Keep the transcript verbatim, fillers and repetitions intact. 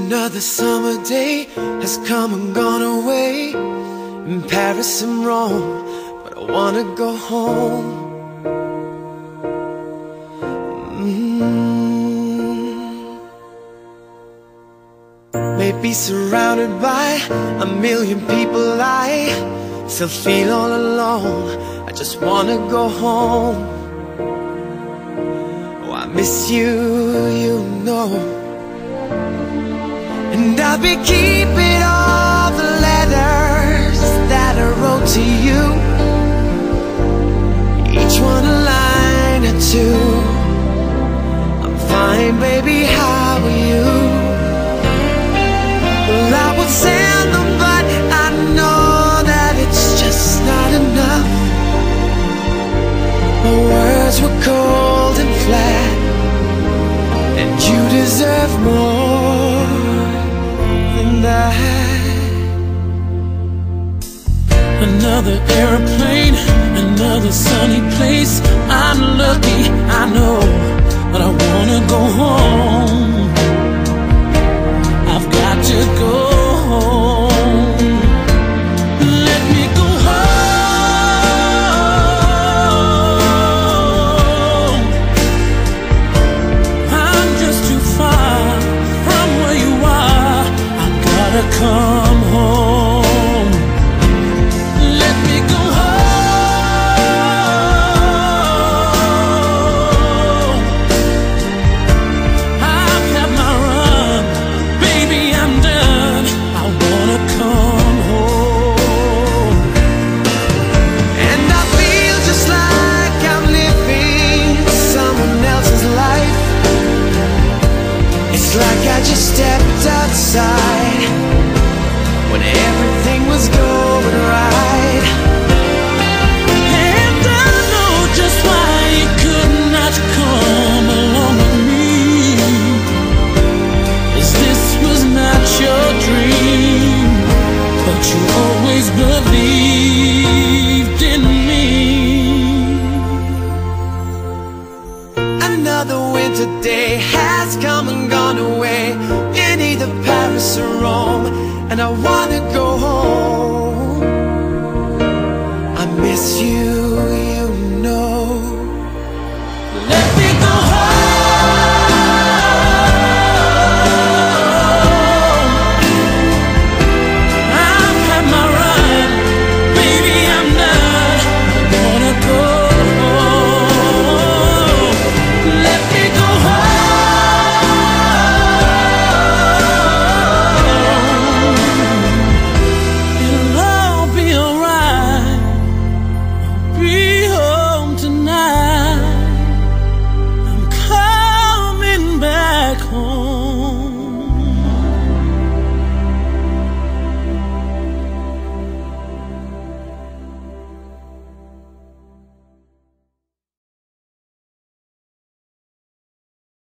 Another summer day has come and gone away, in Paris and Rome, but I wanna go home. mm. Maybe surrounded by a million people, I still feel all alone. I just wanna go home. Oh, I miss you, you know. And I'll be keeping all the letters that I wrote to you, each one a line or two. I'm fine, baby, how are you? Well, I would send them, but I know that it's just not enough. My words were cold and flat, and you deserve more than that. Another airplane, another sunny place. I'm lucky, I know, but I wanna go home. I've got to go home. Let me go home. I'm just too far from where you are. I've gotta come home. Let me go home. I've had my run, baby, I'm done. I wanna come home. And I feel just like I'm living someone else's life. It's like I just stepped outside when everything was going right. And I know just why you could not come along with me, 'cause this was not your dream, but you always believed in me. Another winter day has come and gone away, in either Paris or Rome, and I wanna go home. I miss you,